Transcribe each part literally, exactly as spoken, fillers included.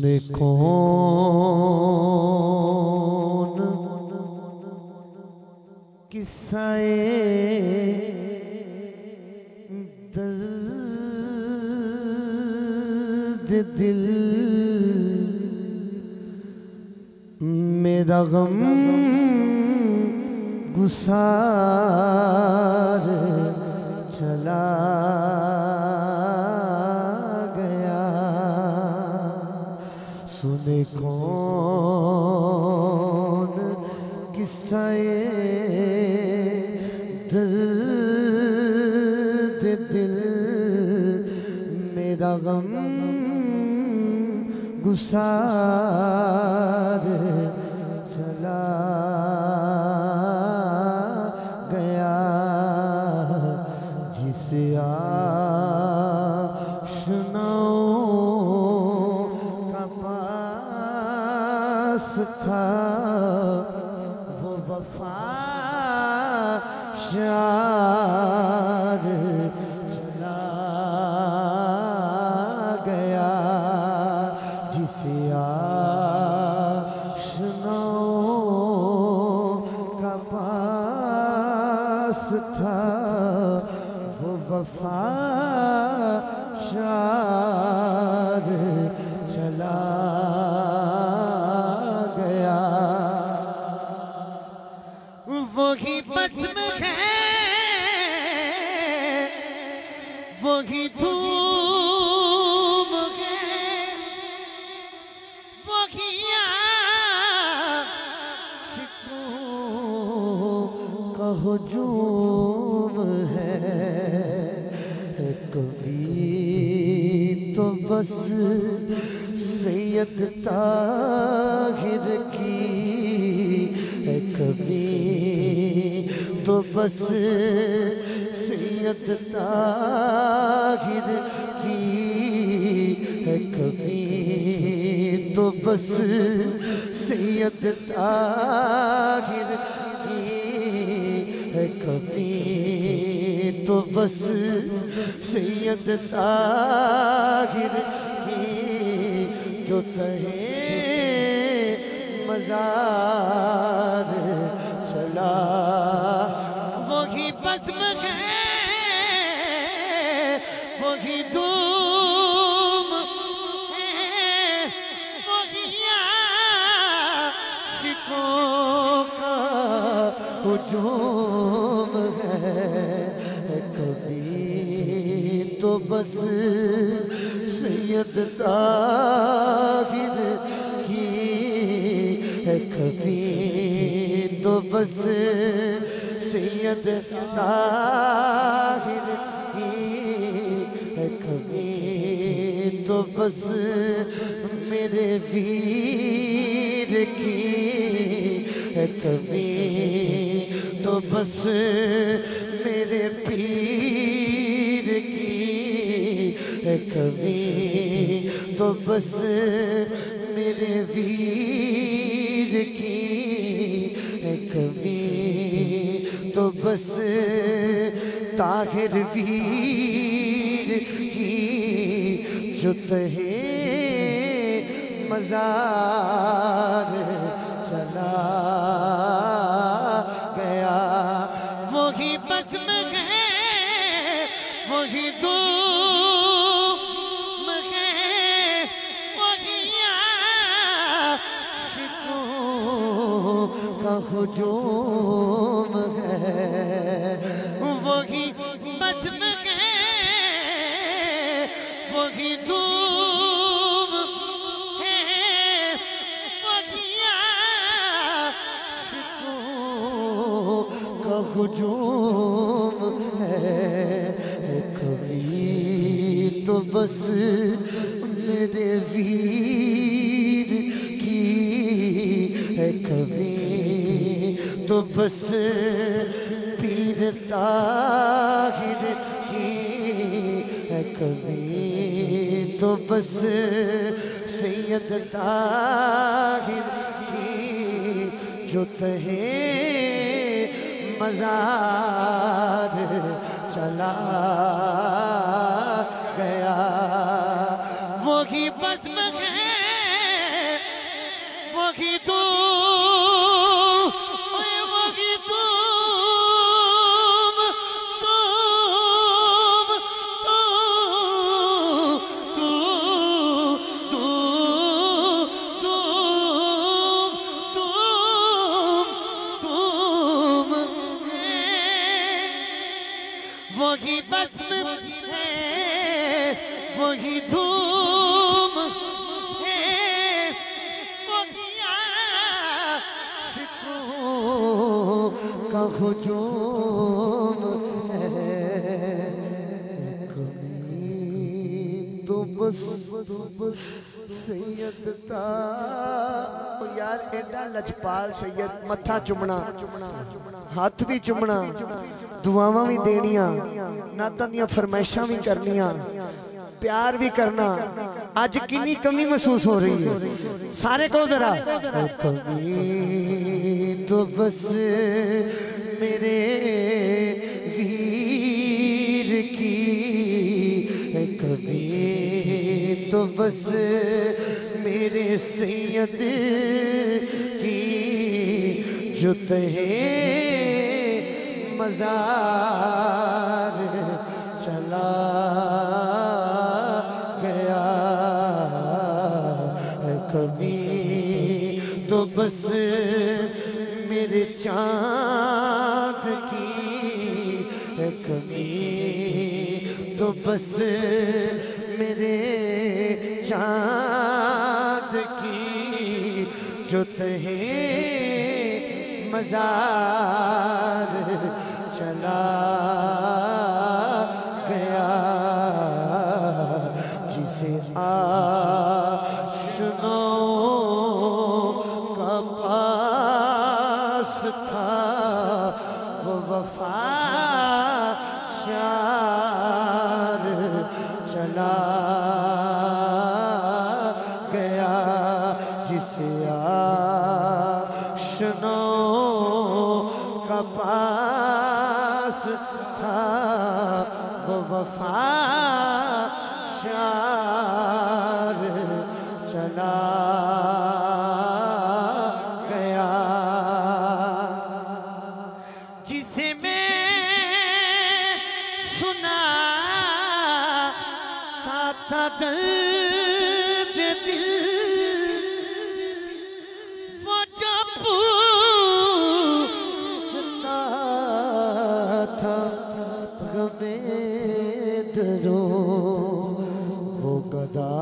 سنے کون قصہ درد دل میرا غم گسار چلا گیا سنے کون قصہ درد دل میرا غم گسار چلا گیا جسے آشناؤں کا پاس تھا وہ وفا شار چلا گیا جسے آشناؤں کا پاس تھا وہ وفا شار چلا گیا وہی بزم ہے وہی دھوم ہے وہی عاشقوں کا ہجوم ہے کبھی تو بس سید طاہر کی کبھی تو بس سید طاہر کی کبھی تو بس سید طاہر کی کبھی تو بس سید طاہر کی جو تہے مزار چلا وہی بزم ہے وہی دھوم ہے وہی عاشقوں کا ہجوم ہے کبھی تو بس سید طاہر کی کبھی تو بس سید طاہر کی کبھی تو بس میرے ویر کی کبھی تو بس میرے پیر کی کبھی تو بس میرے ویر کی کبھی تو بس طاہر ویر کی جو تہے مزار چلا گیا وہی بزم ہے وہی دھوم ہے وہی عاشقوں کا ہجوم ہے وہی بزم ہے وہی دھوم ہے وہی عاشقوں کا ہجوم ہے کبھی تو بس میرے ویر کی کبھی تو بس پیر طاہر کی کبھی تو بس سید طاہر کی جو تہے مزار چلا گیا وہی بزم ہے بزم ہے وہی دھوم ہے وہی عاشقوں کا ہجوم ہے کبھی تو بس سید تا یار ایڈا لجپال سید متھا چمنا ہاتھ بھی چمنا دعاواں بھی دینیاں نعتاں دیاں فرمائشاں بھی کرنیاں پیار بھی کرنا آج کنی کمی محسوس ہو رہی ہے سارے کو ذرا کبھی تو بس میرے ویر کی کبھی تو بس میرے سید کی جو تہے مزار چلا گیا کبھی تو بس میرے چاند کی کبھی تو بس میرے چاند کی جو تہے مزار چلا گیا جسے آشناؤں کا پاس تھا وہ وفا شار چلا گیا جسے آشناؤں کا پاس تھا وہ وفا شار چلا گیا جسے میں سنا تھا تھا درد دل وہ جو پوچھتا تھا غمِ درو وہ گدا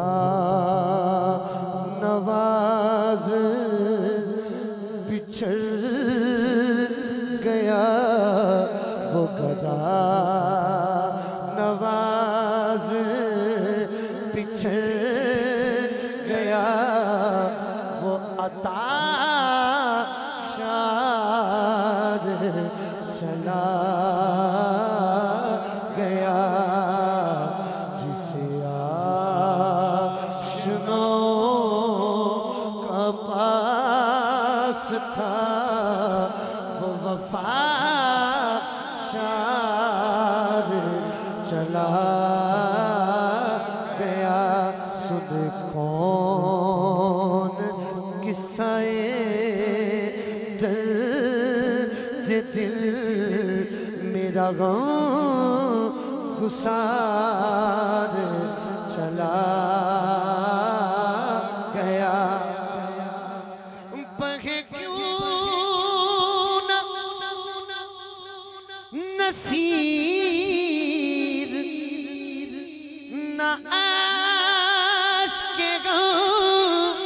نواز بچھڑ گیا وہ گدا نواز بچھڑ گیا وہ عطا شار چلا گیا جسے آشناؤں کا پاس تھا وہ وفا شار چلا گیا سن کون قصہ درد دل میرا غم گسار چلا گیا بغے کیوں نہ نصیر نہ عاشق غم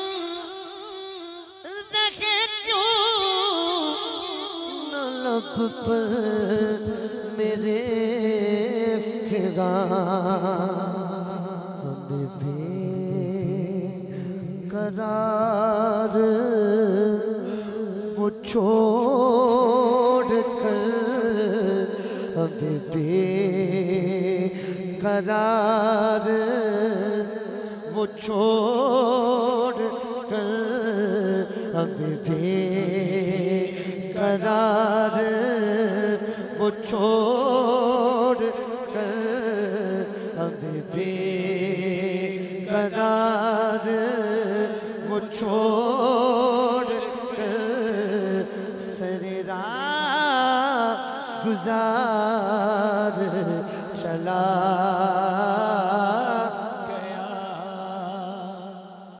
رکھے کیوں نہ لب پر میرے فغان بے قرار وہ چھوڑ کر اب بے قرار وہ چھوڑ کر اب بے قرار وہ چھوڑ کر اب بے قرار وہ چھوڑ کر سر راہ گزار چلا